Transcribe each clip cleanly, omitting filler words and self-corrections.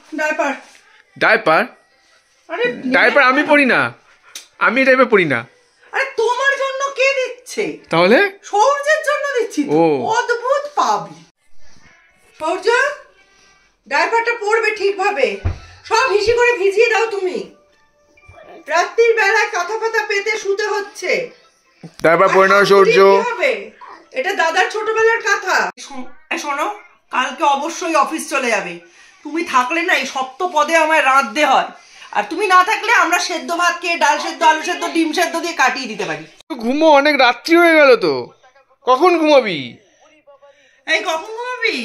Diaper diaper? আরে diaper আমি পরি না, আমি ডাইপার পরি না। আরে তোমার জন্য কে দিচ্ছে? তাহলে সৌর্যের জন্য দিচ্ছি। ও অদ্ভুত পাবি। সৌর্য ডাইপারটা পরবে ঠিকভাবে, সব হিসি করে ভিজিয়ে দাও তুমি। রাত্রির বেলায় কাঁথা ফাতা পেতে শুতে হচ্ছে। ডাইপার পরে নাও সৌর্য। এটা দাদার ছোটবেলার কাঁথা। শোনো, কালকে অবশ্যই অফিস চলে যাবে। তুমি থাকলে না এই সপ্ত পদে আমায় রাঁধতে হয়, আর তুমি না থাকলে আমরা সেদ্ধ ভাত খেয়ে ডাল সেদ্ধ, আলু সেদ্ধ, ডিম সেদ্ধ দিয়ে কাটিয়ে দিতে পারি। ঘুমো, অনেক রাত্রি হয়ে গেল তো, কখন ঘুমাবি? এই কখন ঘুমাবি?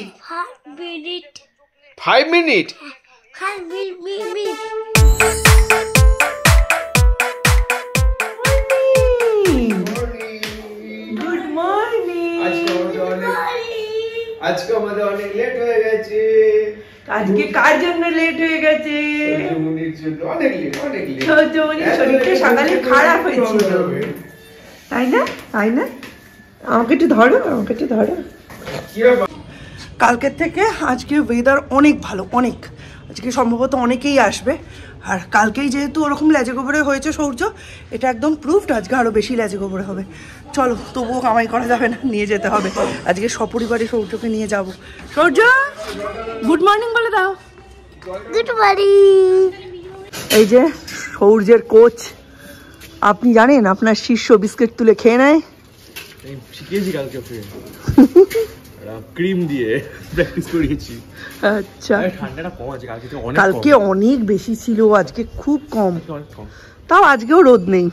5 মিনিট। Good morning. আজকে আমাদের অনেক লেট হয়ে গেছে। আজকে কার জন্য লেট হয়ে গেছে? সৌর্যমণির জন্য অনেক লেট, অনেক লেট। সৌর্যমণির শরীরটা সকালে খারাপ হয়েছিল, তাই না? তাই না? আমাকে একটু ধরো, আমাকে একটু ধরো। কালকের থেকে আজকে ওয়েদার অনেক ভালো, অনেক। আজকে সম্ভবত অনেকেই আসবে, আর কালকেই যেহেতু ওরকম লেজে গোবরে হয়েছে সৌর্য, এটা একদম প্রুফড আজকে আরও বেশি লেজে গোবরে হবে। চলো, তবুও কামাই করা যাবে না, নিয়ে যেতে হবে। আজকে সপরিবারে সৌর্যকে নিয়ে যাব। সৌর্য গুড মর্নিং বলে দাও। Good morning. এই যে সৌর্যের কোচ, আপনি জানেন আপনার শিষ্য বিস্কিট তুলে খেয়ে নেয়। শিখিয়েছি কালকে ক্রিম দিয়ে প্র্যাকটিস করিয়েছি। আচ্ছা, ঠান্ডাটা কম আছে, কালকে অনেক বেশি ছিল, আজকে খুব কম। তাও আজকেও রোদ নেই।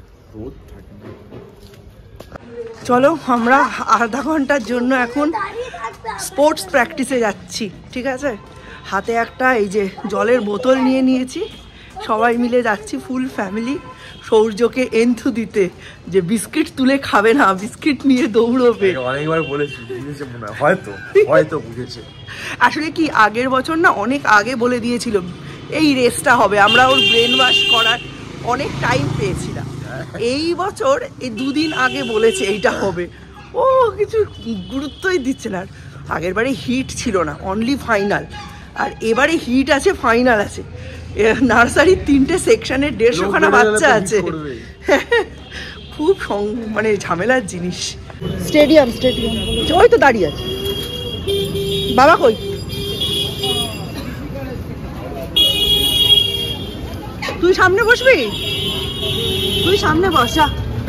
চলো, আমরা আধা ঘন্টার জন্য এখন স্পোর্টস প্র্যাকটিসে যাচ্ছি, ঠিক আছে? হাতে একটা এই যে জলের বোতল নিয়ে নিয়েছি, সবাই মিলে যাচ্ছি ফুল ফ্যামিলি সৌর্যকে এন্থু দিতে, যে বিস্কিট তুলে খাবে না, বিস্কিট নিয়ে দৌড়বে। অনেকবার বলেছি, বুঝেছে মনে হয়, হয়তো বুঝেছে। আসলে কি আগের বছর না অনেক আগে বলে দিয়েছিল এই রেসটা হবে, আমরা ওর ব্রেন ওয়াশ করার অনেক টাইম পেয়েছিলাম। এই বছর এই 2 দিন আগে বলেছে এইটা হবে, ও কিছু গুরুত্বই দিচ্ছে না। আগের বারে হিট ছিল না, অনলি ফাইনাল, আর এবারে হিট আছে, ফাইনাল আছে। নার্সারির 3টে সেকশনের 150খানা বাচ্চা আছে, খুব মানে ঝামেলার জিনিস। স্টেডিয়াম ওই তো দাঁড়িয়ে আছে। বাবা কই? তুই সামনে বসবি, তুই সামনে বসা।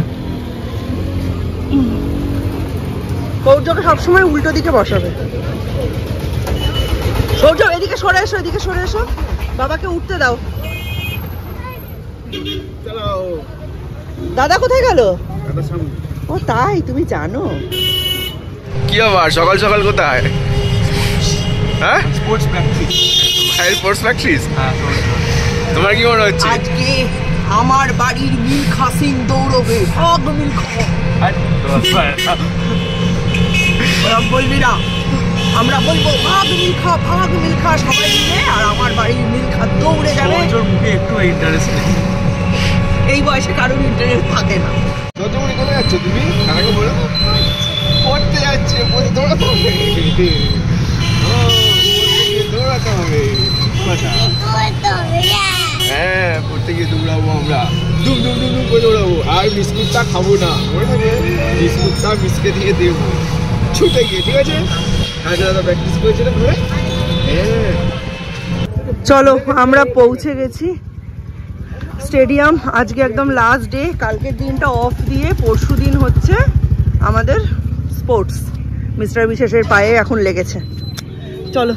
সৌর্যকে সবসময় উল্টো দিকে বসাবে। সৌর্য এদিকে সরে এসো, এদিকে সরে এসো, বাবাকে উঠতে দাও। দাদা কোথায় গেল? ও তাই, তুমি জানো? কি আবার সকাল সকাল কোথায়? হ্যাঁ, স্পোর্টস প্র্যাকটিস। Sports practice. তোমার কি মনে হচ্ছে? আজকে আমার বাড়ির মিল্খা সিং দৌড়বে, ভাগ মিল্খা। বলবি না, আমরা বলবো ভাগ মিল্খা, ভাগ মিল্খা সবাই মিলে, আর আমার বাড়ির মিল্খা দৌড়ে যাবে। মুখে একটু ইন্টারেস্ট নেই, এই বয়সে কারোর ইন্টারেস্ট থাকে না। সৌর্যমণি কোথায় যাচ্ছ তুমি? কানাকে বলো পড়তে যাচ্ছে, দৌড়াতে হবে, দৌড়াতে হবে। হ্যাঁ, পড়তে গিয়ে দৌড়াবো আমরা, দুম দুম দুম দুম করে দৌড়াবো। আর বিস্কুটটা খাবো না, মনে থাকে? বিস্কুটটা মিসকে দিয়ে দেবো ছুটে গিয়ে, ঠিক আছে? হ্যাঁ, দাদা প্র্যাকটিস করেছিল ঘরে। হ্যাঁ, চলো, আমরা পৌঁছে গেছি স্টেডিয়াম। আজকে একদম লাস্ট ডে, কালকের দিনটা অফ দিয়ে পরশু দিন হচ্ছে আমাদের স্পোর্টস। মিস্টার বিশেষের পায়ে এখন লেগেছে। চলো,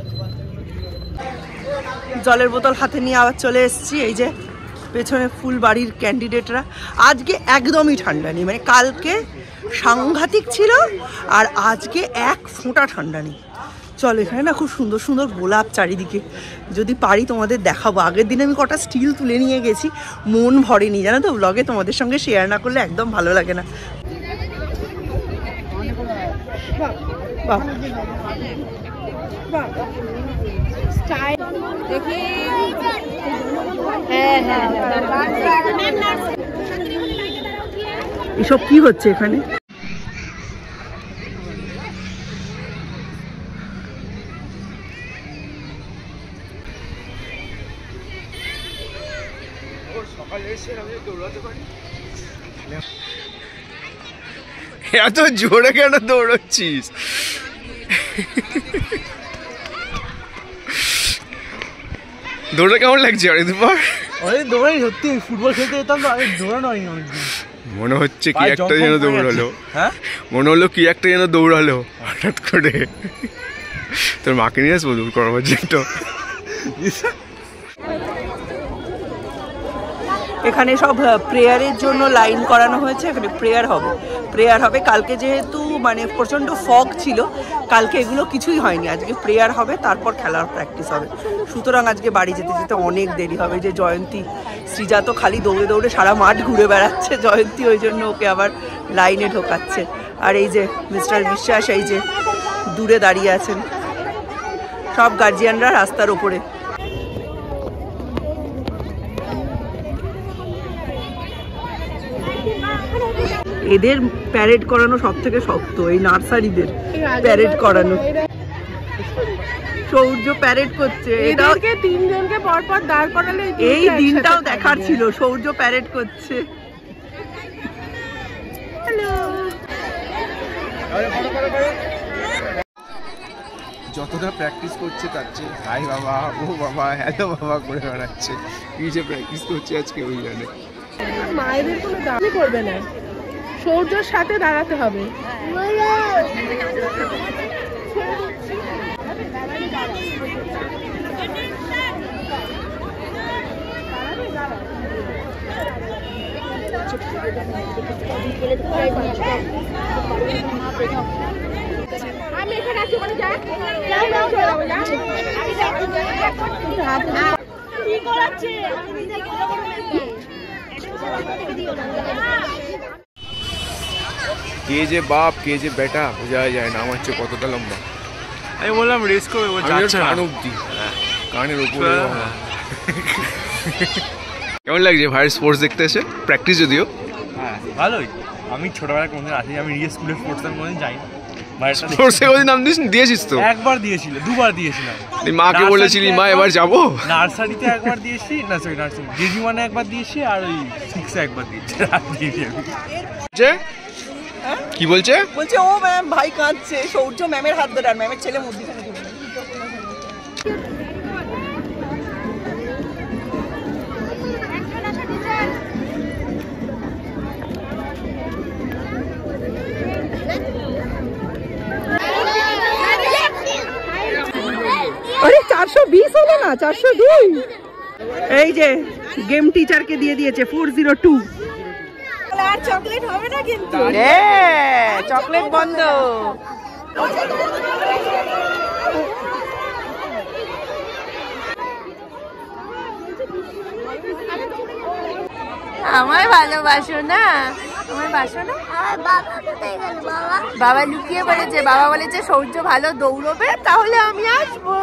জলের বোতল হাতে নিয়ে আবার চলে এসেছি। এই যে পেছনে ফুল বাড়ির ক্যান্ডিডেটরা। আজকে একদমই ঠান্ডা নেই, মানে কালকে সাংঘাতিক ছিল, আর আজকে এক ফোঁটা ঠান্ডা নেই। চলো, এখানে না খুব সুন্দর সুন্দর গোলাপ চারিদিকে, যদি পারি তোমাদের দেখাবো। আগের দিন আমি কটা স্টিল তুলে নিয়ে গেছি, মন ভরেনি জানো তো, ব্লগে তোমাদের সঙ্গে শেয়ার না করলে একদম ভালো লাগে না। এসব কি হচ্ছে এখানে? এত জোরে কেন দৌড়চ্ছিস? দৌড়ে কেমন লাগছে অনেকবার? অনেক দৌড়াই, সত্যি ফুটবল খেলতে যেতাম তো, আগে দৌড়ানো হয়নি অনেকদিন। মনে হচ্ছে কি একটা যেন দৌড়ালো। হ্যাঁ, মনে হলো কি একটা যেন দৌড়ালো হঠাৎ করে। তোর মাকে নিয়ে আসবো দৌড় করাবার জন্য। এখানে সব প্রেয়ারের জন্য লাইন করানো হয়েছে। এখানে প্রেয়ার হবে কালকে, যেহেতু মানে প্রচণ্ড ফগ ছিল, কালকে এগুলো কিছুই হয়নি। আজকে প্রেয়ার হবে, তারপর খেলার প্র্যাকটিস হবে। সুতরাং আজকে বাড়ি যেতে যেতে অনেক দেরি হবে। যে জয়ন্তী, সৃজা তো খালি দৌড়ে দৌড়ে সারা মাঠ ঘুরে বেড়াচ্ছে, জয়ন্তী ওই জন্য ওকে আবার লাইনে ঢোকাচ্ছে। আর এই যে মিস্টার বিশ্বাস এই যে দূরে দাঁড়িয়ে আছেন, সব গার্জিয়ানরা রাস্তার ওপরে। এদের প্যারেড করানো সব থেকে শক্ত, এই নার্সারিদের প্যারেড করানো। সৌর্য প্যারেড করছে, এদেরকে তিনজনকে পরপর দাঁড় করালে এই দিনটাও দেখার ছিল। সৌর্য প্যারেড করছে। যতটা প্র্যাকটিস করছে তার চেয়ে হাই বাবা, ও বাবা, হ্যালো বাবা করে বেড়াচ্ছে। কি যে প্র্যাকটিস করছে আজকে ওই জানে। মায়েদের কোনো দাবি করবে না, সৌর্যর সাথে দাঁড়াতে হবে। আমি এখানে আছি, ওখানে যাই কি করাচ্ছে। কে যে বাপ কে যে বেটা বোঝা যায় না। আমার চেয়ে কতটা লম্বা। আমি বললাম রেস করে ও যাচ্ছে না। কান অব্দি, কানের উপরে। কেমন লাগছে ভাই স্পোর্টস দেখতে এসে? প্র্যাকটিস যদিও। হ্যাঁ ভালোই। আমি ছোটবেলায় কোনদিন আসি, আমি রিয়ে স্কুলের স্পোর্টসে কোনদিন যাই না। স্পোর্টসে কোনদিন নাম দিয়েছিস তো? একবার দিয়েছিল, দুবার দিয়েছিলাম। মাকে বলেছিলি মা এবার যাবো? নার্সারিতে একবার দিয়েছি, না সরি নার্সারি কেজি 1 একবার দিয়েছি, আর ওই 6 একবার দিয়েছি। কি বলছে? বলছে ও ম্যাম, ভাই কাঁদছে। সৌর্য ম্যামের হাত ধরে, আর ম্যামের ছেলে মধ্যখানে ঢুকে। আরে 420 হলো না, 402। এই যে গেম টিচারকে দিয়ে দিয়েছে 402। আর চকলেট হবে না কিন্তু। হ্যাঁ, চকলেট বন্ধ। আমায় ভালোবাসো না, আমায় বাসো না। বাবা লুকিয়ে বলেছে, বাবা বলেছে সৌর্য ভালো দৌড়বে, তাহলে আমি আসবো।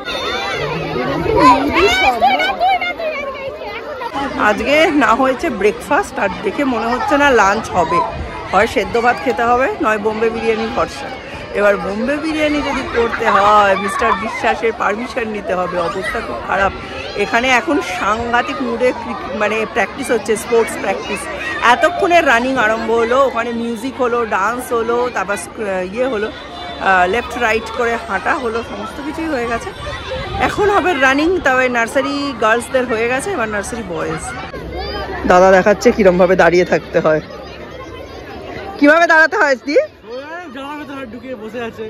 আজকে না হয়েছে ব্রেকফাস্ট, আর দেখে মনে হচ্ছে না লাঞ্চ হবে। হয় সেদ্ধ ভাত খেতে হবে, নয় বোম্বে বিরিয়ানি ভরসা। এবার বোম্বে বিরিয়ানি যদি করতে হয়, মিস্টার বিশ্বাসের পারমিশন নিতে হবে। অবস্থা খুব খারাপ। এখানে এখন সাংঘাতিক মুডে মানে প্র্যাকটিস হচ্ছে, স্পোর্টস প্র্যাকটিস। এতক্ষণে রানিং আরম্ভ হলো, ওখানে মিউজিক হলো, ডান্স হলো, তারপর ইয়ে হলো, লেফট রাইট করে হাঁটা হলো, সমস্ত কিছুই হয়ে গেছে। এখন হবে রানিং। তবে নার্সারি গার্লসদের হয়ে গেছে, এবার নার্সারি বয়েজ। দাদা দেখাচ্ছে কিরমভাবে দাঁড়িয়ে থাকতে হয়, কিভাবে দাঁড়াতে হয়। দি জামার ভেতরে ঢুকে বসে আছে।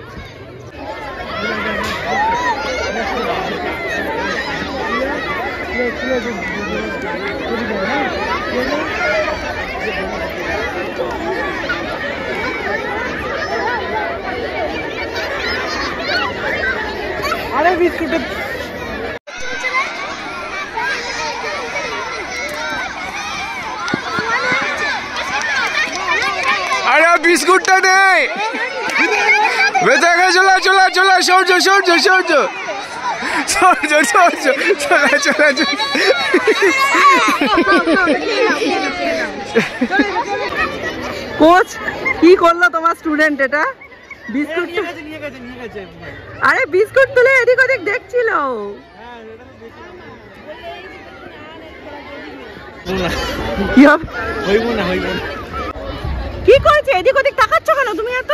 আরে বিস্কুট আরে বিস্কুটটা দে। বেতাকে চলা চলা চলা, সৌর্য সৌর্য সৌর্য সৌর্য সৌর্য চলা চলা চলা। কোচ কি করলো তোমার স্টুডেন্ট? এটা বিস্কুট নিয়ে গেছে। আরে বিস্কুট তুলে এদিক ওদিক দেখছিল। কি হবে? হইব না হইব না। কি করেছে? এদিক ওদিক তাকাচ্ছ কেন তুমি এত?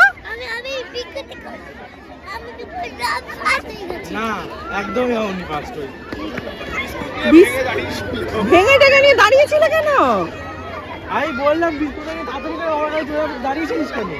না একদমই হয়নি ফার্স্ট হই। ভেঙে টেঙে নিয়ে দাঁড়িয়েছিলে কেন? আমি বললাম বিস্কুট নিয়ে তাড়াতাড়ি করে আমার কাছে দাঁড়িয়েছিস কেন?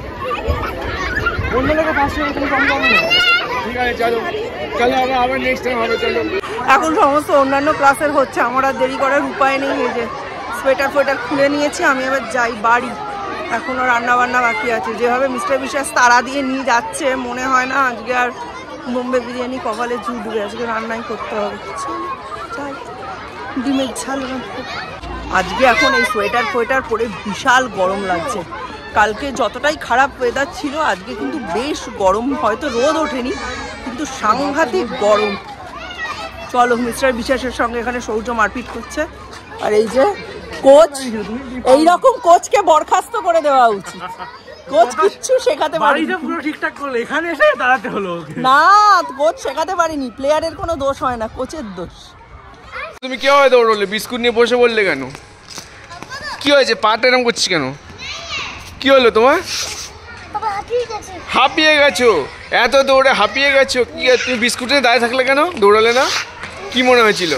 অন্য লোক ফার্স্ট হয়ে তুমি কম যাবে না। ঠিক আছে চলো চলো আবার নেক্সট টাইম হবে চলো। এখন সমস্ত অন্যান্য ক্লাসের হচ্ছে, আমার আর দেরি করার উপায় নেই। এই যে সোয়েটার ফোয়েটার খুলে নিয়েছি, আমি এবার যাই বাড়ি। এখনও রান্না বান্না বাকি আছে। যেভাবে মিস্টার বিশ্বাস তাড়া দিয়ে নিয়ে যাচ্ছে, মনে হয় না আজকে আর বোম্বে বিরিয়ানি কপালে জুটবে। আজকে রান্নাই করতে হবে। যাই, ডিমের ঝাল আজকে। এখন এই সোয়েটার ফোয়েটার পরে বিশাল গরম লাগছে। কালকে যতটাই খারাপ ওয়েদার ছিল, আজকে কিন্তু বেশ গরম। হয়তো রোদ ওঠেনি, কিন্তু সাংঘাতিক গরম। চলো, মিস্টার বিশ্বাসের সঙ্গে এখানে সৌর্য মারপিট করছে। আর এই যে কোচ, এইরকম কোচকে বরখাস্ত করে দেওয়া উচিত। কোচ কিচ্ছু শেখাতে পারিনি। পুরো ঠিকঠাক করলো, এখানে এসে দাঁড়াতে হলো। না, কোচ শেখাতে পারিনি। প্লেয়ারের কোনো দোষ হয় না, কোচের দোষ। তুমি কি হয় দৌড়লে? বিস্কুট নিয়ে বসে বললে কেন? কি হয়েছে? পাটা এরকম করছিস কেন? কি হলো তোমার? হাঁপিয়ে গেছো? এত দৌড়ে হাঁপিয়ে গেছো? কি তুমি বিস্কুট নিয়ে দাঁড়িয়ে থাকলে কেন? দৌড়ালে না? কি মনে হয়েছিল?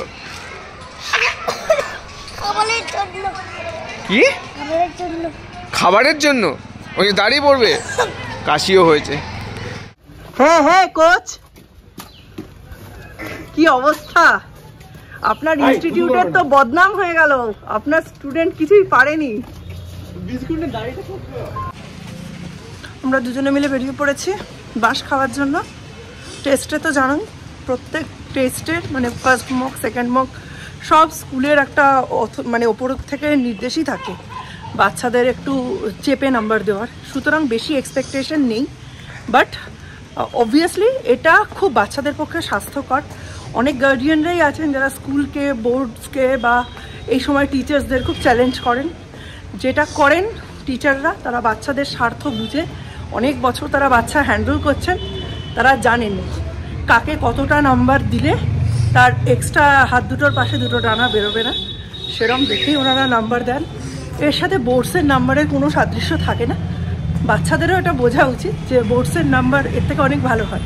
কি খাবারের জন্য? ওই দাঁড়িয়ে পড়বে? কাশিও হয়েছে। হ্যাঁ হ্যাঁ কোচ, কি অবস্থা আপনার? ইনস্টিটিউটের তো বদনাম হয়ে গেল। আপনার স্টুডেন্ট কিছুই পারেনি। আমরা দুজনে মিলে বেরিয়ে পড়েছি বাস খাওয়ার জন্য। টেস্টে তো জানোই, প্রত্যেক টেস্টের মানে ফার্স্ট মক, সেকেন্ড মক সব স্কুলের একটা মানে ওপর থেকে নির্দেশই থাকে বাচ্চাদের একটু চেপে নাম্বার দেওয়ার। সুতরাং বেশি এক্সপেকটেশন নেই, বাট অবভিয়াসলি এটা খুব বাচ্চাদের পক্ষে স্বাস্থ্যকর। অনেক গার্ডিয়ানরাই আছেন যারা স্কুলকে, বোর্ডসকে বা এই সময় টিচার্সদের খুব চ্যালেঞ্জ করেন। যেটা করেন টিচাররা, তারা বাচ্চাদের স্বার্থ বুঝে অনেক বছর তারা বাচ্চা হ্যান্ডেল করছেন, তারা জানেন কাকে কতটা নাম্বার দিলে তার এক্সট্রা হাত দুটোর পাশে দুটো ডানা বেরোবে না, সেরকম দেখেই ওনারা নাম্বার দেন। এর সাথে বোর্ডসের নাম্বারের কোনো সাদৃশ্য থাকে না। বাচ্চাদেরও এটা বোঝা উচিত যে বোর্ডসের নাম্বার এর থেকে অনেক ভালো হয়।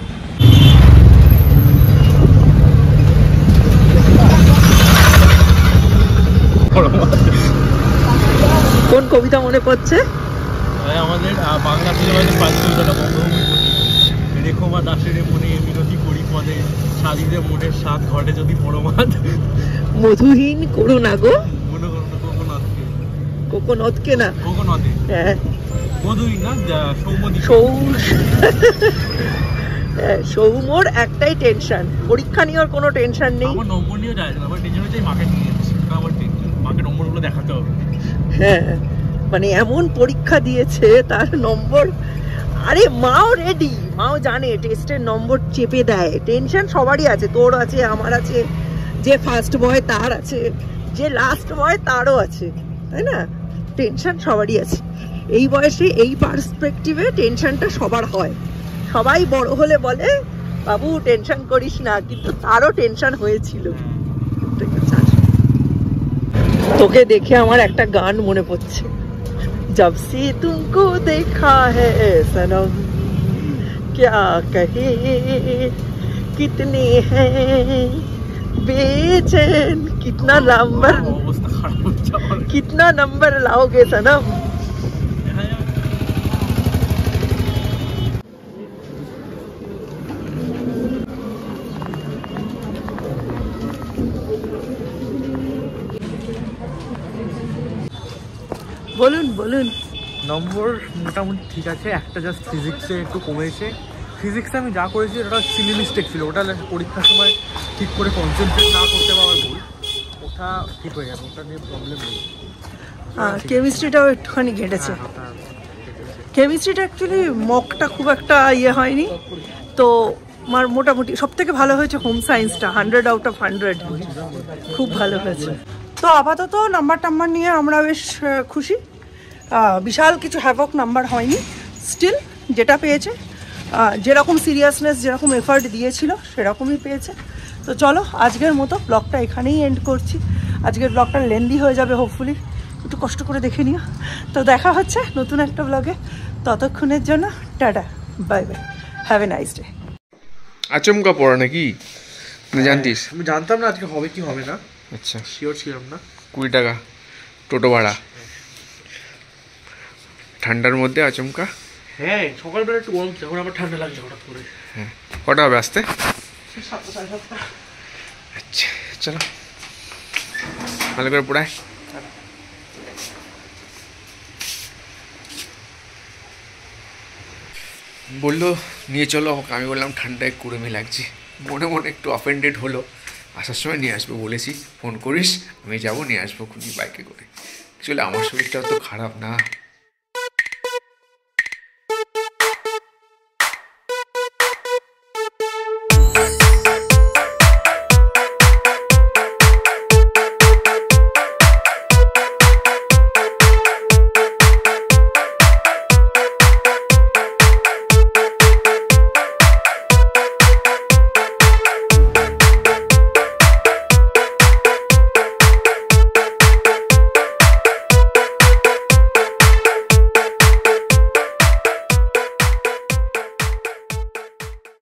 কোন কবিতা মনে পড়ছে? আমাদের বাংলা সিলেবাসের ফার্স্ট কবিতাটা রেখো মা দাসের মনে মিনতি করি পদে, সাজিদে মনের স্বাদ ঘটে যদি পরমাদ, মধুহীন করো না গো মনে করো না কোকোনথকে। কোকোনথকে না, কোকোনথে হ্যাঁ মধুহীন না, সৌমদী। সৌমর একটাই টেনশন, পরীক্ষা নিয়ে ওর কোনো টেনশন নেই। আমার নম্বর নিয়ে যায় না, আমার টেনশন হচ্ছে মাকে নিয়ে যাচ্ছে। আমার টেনশন মাকে নম্বরগুলো দেখাতে হবে। হ্যাঁ, মানে এমন পরীক্ষা দিয়েছে তার নম্বর। আরে মাও রেডি, মাও জানে টেস্টের নম্বর চেপে দেয়। টেনশন সবারই আছে, তোর আছে, আমার আছে, যে ফার্স্ট বয় তার আছে, যে লাস্ট বয় তারও আছে, তাই না? টেনশন সবারই আছে। এই বয়সে এই পার্সপেক্টিভে টেনশনটা সবার হয়। সবাই বড় হলে বলে বাবু টেনশন করিস না, কিন্তু তারও টেনশন হয়েছিল। তোকে দেখে আমার একটা গান মনে পড়ছে, जब से तुमको देखा है सनम क्या कहे कितने हैं बेचैन, कितना नंबर लाओगे सनम। বলুন বলুন। নম্বর মোটামুটি ঠিক আছে, একটা জাস্ট ফিজিক্সে একটু কমেছে। ফিজিক্সে আমি যা করেছি ওটা সিলি মিস্টেক ছিল, ওটা পরীক্ষার সময় ঠিক করে কনসেন্ট্রেট না করতে পারার ভুল, ওটা ঠিক হয়ে যাবে, ওটা নিয়ে প্রবলেম নেই। কেমিস্ট্রিটাও একটুখানি ঘেটেছে। কেমিস্ট্রিটা অ্যাকচুয়ালি মকটা খুব একটা ইয়ে হয়নি, তো আমার মোটামুটি সব থেকে ভালো হয়েছে হোম সায়েন্সটা, 100 আউট অফ 100, খুব ভালো হয়েছে। তো আপাতত নাম্বার টাম্বার নিয়ে আমরা বেশ খুশি। বিশাল কিছু হ্যাভক নাম্বার হয়নি, স্টিল যেটা পেয়েছে যেরকম সিরিয়াসনেস, যেরকম এফার্ট দিয়েছিল সেরকমই পেয়েছে। তো চলো আজকের মতো ব্লগটা এখানেই এন্ড করছি। আজকের ব্লগটা লেন্দি হয়ে যাবে হোপফুলি, একটু কষ্ট করে দেখে নিও। তো দেখা হচ্ছে নতুন একটা ব্লগে, ততক্ষণের জন্য tata, bye bye, have a nice day. আচমকা পড়া নাকি জানতিস? আমি জানতাম না আজকে হবে কি হবে না, আচ্ছা শিওর ছিলাম না। 20 টাকা টোটো ভাড়া, ঠান্ডার মধ্যে আচমকা। হ্যাঁ সকালবেলা একটু গরম ছিল, এখন আবার ঠান্ডা লাগছে হঠাৎ করে। হ্যাঁ কটা হবে আসতে? 7টা 7:30। আচ্ছা চলো ভালো করে পড়ায়। বললো নিয়ে চলো আমাকে, আমি বললাম ঠান্ডায় কুড়েমি লাগছে, মনে মনে একটু অফেন্ডেড হলো। আসার সময় নিয়ে আসবো বলেছি, ফোন করিস আমি যাবো নিয়ে আসবো খুবই বাইকে করে। অ্যাকচুয়ালি আমার শরীরটাও তো খারাপ না।